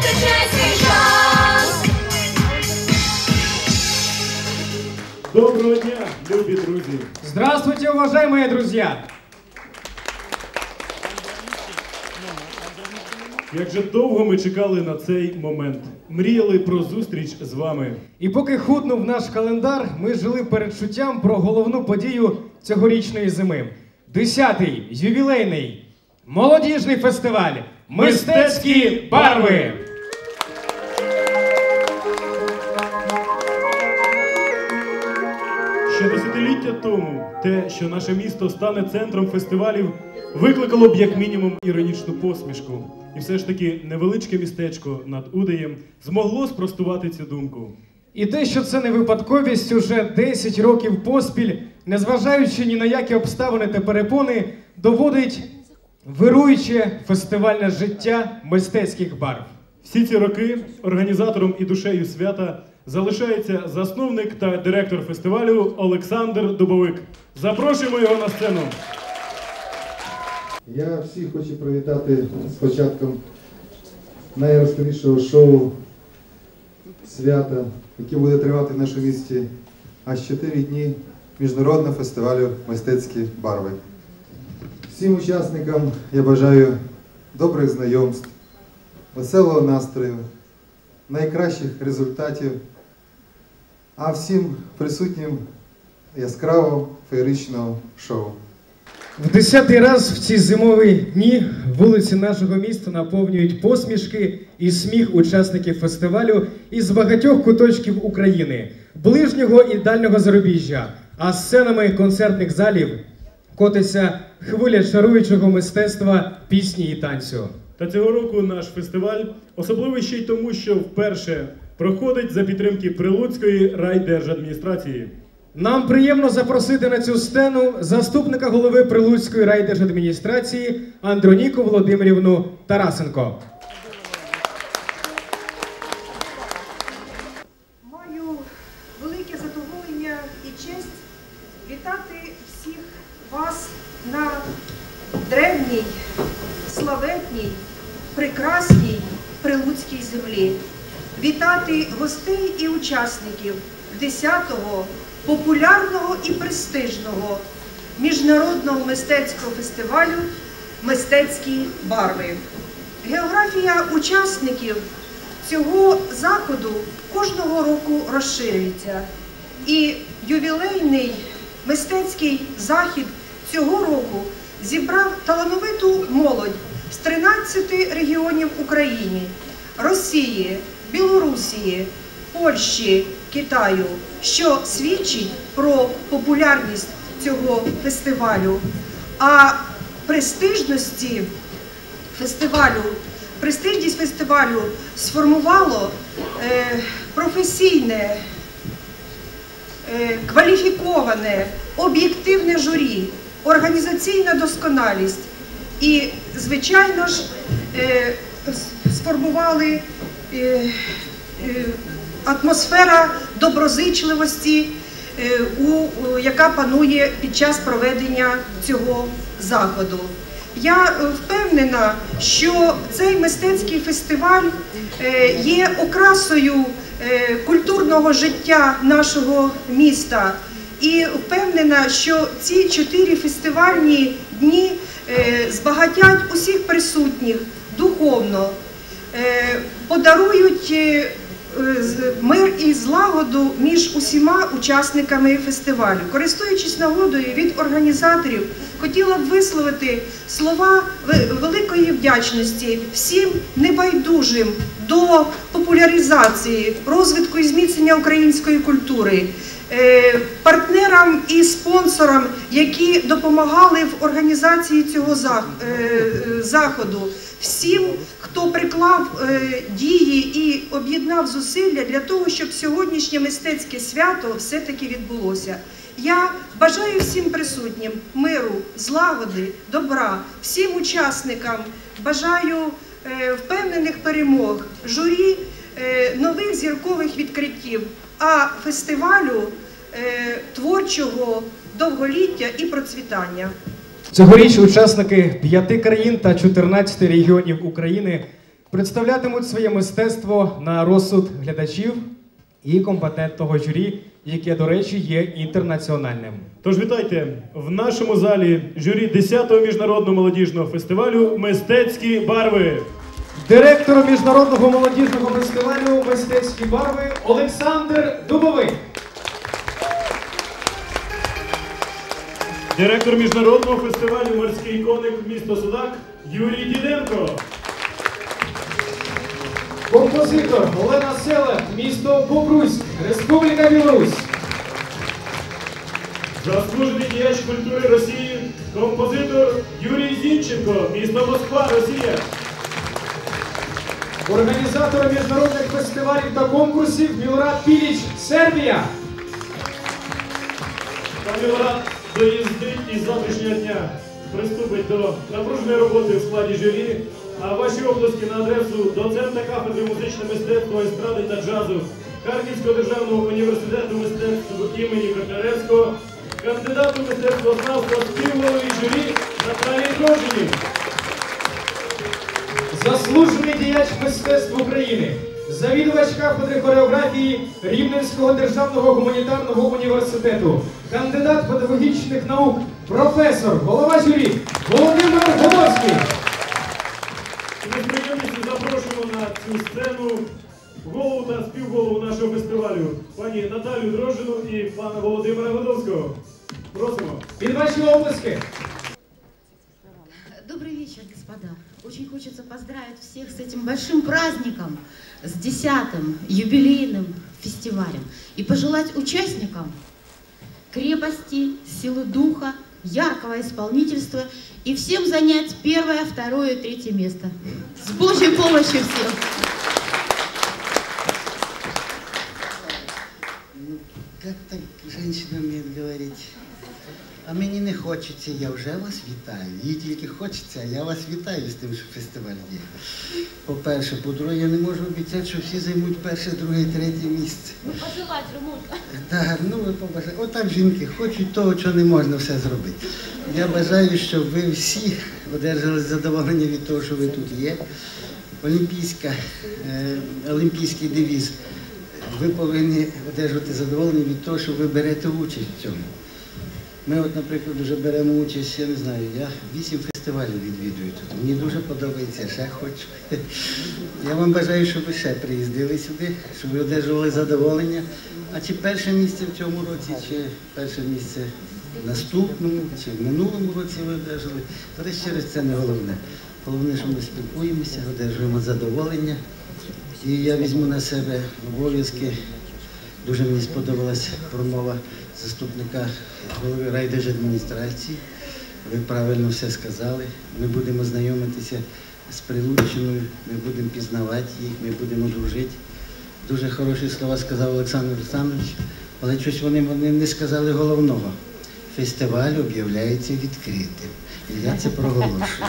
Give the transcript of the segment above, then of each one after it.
вистачає свій час. Доброго дня, любі друзі! Здравствуйте, уважаемые друзья! Як же довго ми чекали на цей момент. Мріяли про зустріч з вами. І поки худнув наш календар, ми жили передчуттям про головну подію цьогорічної зими. 10-й ювілейний молодіжний фестиваль «Мистецькі барви». Ще десятиліття тому те, що наше місто стане центром фестивалів, викликало б як мінімум іронічну посмішку. І все ж таки невеличке містечко над Удеєм змогло спростувати цю думку. І те, що це не випадковість, уже 10 років поспіль, незважаючи ні на які обставини та перепони, доводить вируюче фестивальне життя мистецьких барв. Всі ці роки організатором і душею свята залишається засновник та директор фестивалю Олександр Дубовик. Запрошуємо його на сцену. Я всіх хочу привітати з початком найяскравішого шоу свята, яке буде тривати в нашому місті аж 4 дні Міжнародного фестивалю «Мистецькі барви». Всім учасникам я бажаю добрих знайомств, веселого настрою, найкращих результатів, а всім присутнім яскравого феєричного шоу. В 10-й раз в ці зимові дні вулиці нашого міста наповнюють посмішки і сміх учасників фестивалю із багатьох куточків України, ближнього і дальнього зарубіжжя, а сценами концертних залів котиться хвиля чаруючого мистецтва, пісні і танцю. Та цього року наш фестиваль особливий ще й тому, що вперше проходить за підтримки Прилуцької райдержадміністрації. Нам приємно запросити на цю сцену заступника голови Прилуцької райдержадміністрації Андроніку Володимирівну Тарасенко. Маю велике задоволення і честь вітати всіх вас на древній, славетній, прекрасній Прилуцькій землі. Вітати гостей і учасників 10-го популярного і престижного міжнародного мистецького фестивалю «Мистецькі барви». Географія учасників цього заходу кожного року розширюється. І ювілейний мистецький захід цього року зібрав талановиту молодь з 13 регіонів України – Росії, Білорусії, Польщі, Китаю, що свідчить про популярність цього фестивалю. А престижність фестивалю сформувало професійне, кваліфіковане, об'єктивне журі, організаційна досконалість і, звичайно ж, сформували атмосфера доброзичливості, яка панує під час проведення цього заходу. Я впевнена, що цей мистецький фестиваль є окрасою культурного життя нашого міста. І впевнена, що ці 4 фестивальні дні збагатять усіх присутніх духовно, подарують мир і злагоду між усіма учасниками фестивалю. Користуючись нагодою від організаторів, хотіла б висловити слова великої вдячності всім небайдужим до популяризації, розвитку і зміцнення української культури, партнерам і спонсорам, які допомагали в організації цього заходу, всім, хто приклав дії і об'єднав зусилля для того, щоб сьогоднішнє мистецьке свято все-таки відбулося. Я бажаю всім присутнім миру, злагоди, добра, всім учасникам бажаю впевнених перемог, журі нових зіркових відкриттів, а фестивалю творчого довголіття і процвітання. Цьогоріч учасники 5 країн та 14 регіонів України представлятимуть своє мистецтво на розсуд глядачів і компетентного журі, яке, до речі, є інтернаціональним. Тож вітайте в нашому залі журі 10-го міжнародного молодіжного фестивалю «Мистецькі барви». Директор міжнародного молодіжного фестивалю «Мистецькі барви» Олександр Дубовий. Директор міжнародного фестивалю «Морський коник» місто Судак Юрій Діденко. Композитор Олена Селех, місто Бобруйськ, Республіка Білорусь. Заслужений діяч культури Росії, композитор Юрій Зінченко, місто Москва, Росія. Організатор міжнародних фестивалів та конкурсів Мілорад Піліч, Сербія. Пан Мілорад доїздить із завтрашнього дня приступить до напруженої роботи у складі журі, а ваші оплески на адресу доцента кафедри музичного мистецтва, естради та джазу Харківського державного університету мистецтв імені Котляревського, кандидату мистецтвознавства співголові журі Наталії Дрожжині. Заслужений діяч мистецтв України, завідувач кафедри хореографії Рівненського державного гуманітарного університету, кандидат педагогічних наук, професор, голова журі Володимир Головський. Ми з приємністю запрошуємо на цю сцену голову та співголову нашого фестивалю, пані Наталію Дрожжину і пана Володимира Годовського. Просимо. Під ваші оплески. Добрый вечер, господа. Очень хочется поздравить всех с этим большим праздником, с 10-м юбилейным фестивалем. И пожелать участникам крепости, силы духа, яркого исполнительства и всем занять 1-е, 2-е, 3-е место. С Божьей помощью всем! Ну, как так женщина умеет говорить? А мені не хочеться, я вже вас вітаю. Їй тільки хочеться, а я вас вітаю з тим, що фестиваль є. По-перше, по-друге, я не можу обіцяти, що всі займуть 1-е, 2-е, 3-е місце. Ну, пожелать же можно. Так, ну ви побажаєте. Отак жінки хочуть того, що не можна все зробити. Я бажаю, щоб ви всі одержали задоволення від того, що ви тут є. Олімпійський девіз. Ви повинні одержувати задоволення від того, що ви берете участь в цьому. Ми, от, наприклад, вже беремо участь, я не знаю, я 8 фестивалів відвідую тут. Мені дуже подобається, ще хочу. Я вам бажаю, щоб ви ще приїздили сюди, щоб ви одержували задоволення. А чи 1-е місце в цьому році, чи 1-е місце в наступному, чи в минулому році ви одержали, то десь через це не головне. Головне, що ми спілкуємося, одержуємо задоволення. І я візьму на себе обов'язки. Дуже мені сподобалась промова заступника голови райдержадміністрації. Ви правильно все сказали. Ми будемо знайомитися з Прилуччиною, ми будемо пізнавати їх, ми будемо дружити. Дуже хороші слова сказав Олександр Олександрович, але щось вони не сказали головного. Фестиваль об'являється відкритим. І я це проголошую.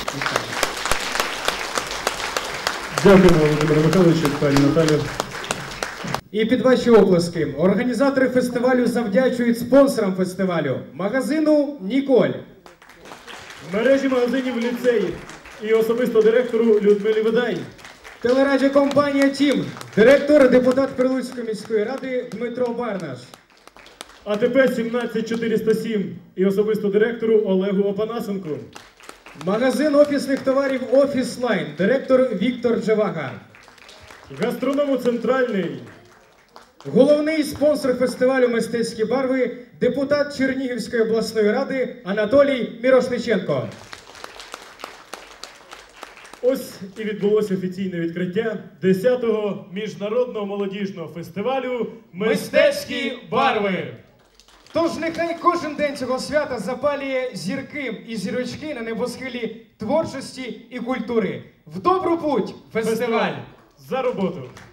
Дякуємо, Володимиру Михайловичу, пані Наталію. І під ваші оплески організатори фестивалю завдячують спонсорам фестивалю магазину «Ніколь», Мережі магазинів «Ліцей» і особисто директору Людмилі Видай. телерадіокомпанія «Тім», директор, депутат Прилуцької міської ради Дмитро Барнаш. АТП 17407 і особисто директору Олегу Опанасенку. Магазин офісних товарів «Офіслайн», директор Віктор Джевага. Гастроному «Центральний». Головний спонсор фестивалю «Мистецькі барви» депутат Чернігівської обласної ради Анатолій Мірошниченко. Ось і відбулося офіційне відкриття 10-го міжнародного молодіжного фестивалю «Мистецькі барви». Тож нехай кожен день цього свята запалює зірки і зірочки на небосхилі творчості і культури. В добру путь, фестиваль! За роботу!